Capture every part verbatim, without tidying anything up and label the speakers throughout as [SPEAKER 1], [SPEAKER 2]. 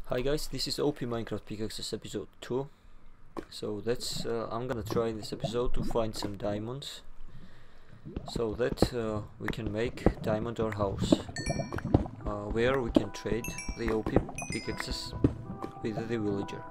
[SPEAKER 1] Hi guys, this is O P Minecraft Pickaxes episode two. So that's uh, I'm gonna try this episode to find some diamonds so that uh, we can make diamond ore house uh, where we can trade the O P pickaxes with the villager.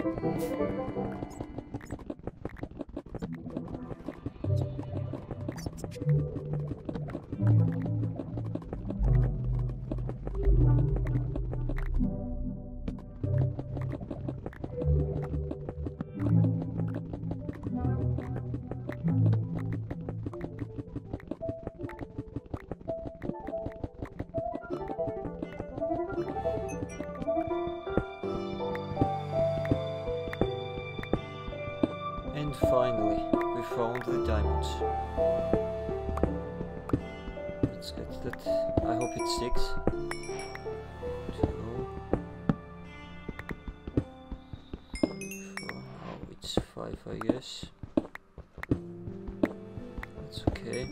[SPEAKER 1] And finally, we found the diamonds. Let's get that. I hope it sticks. Two. Four. Oh, it's five, I guess. That's okay.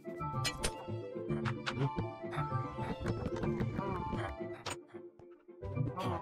[SPEAKER 2] Oh.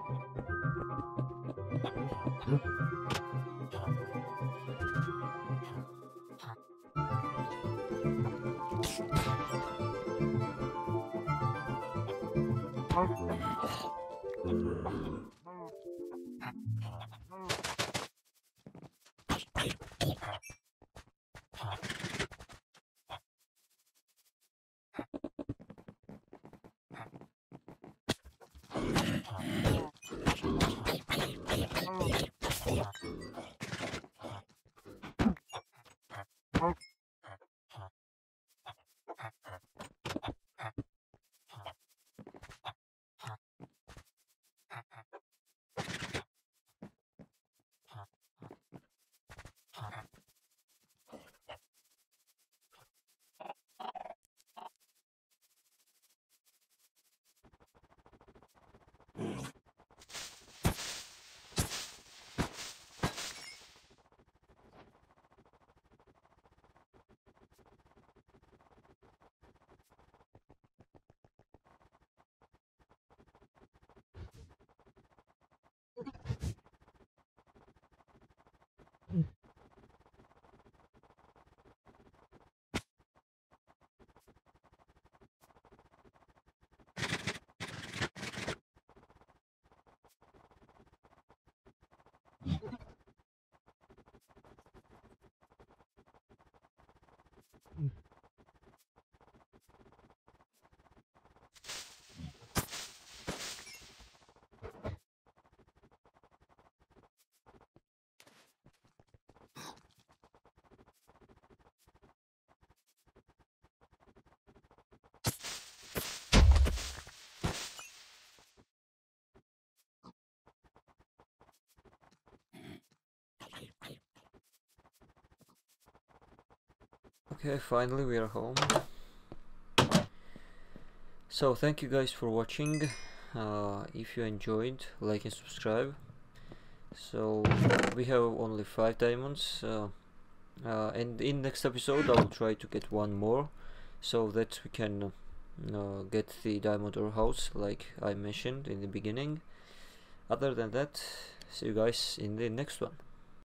[SPEAKER 1] Okay, finally we are home. So thank you guys for watching. Uh, if you enjoyed, like and subscribe. So we have only five diamonds, uh, uh, and in next episode I will try to get one more, so that we can uh, get the diamond ore house like I mentioned in the beginning. Other than that, see you guys in the next one.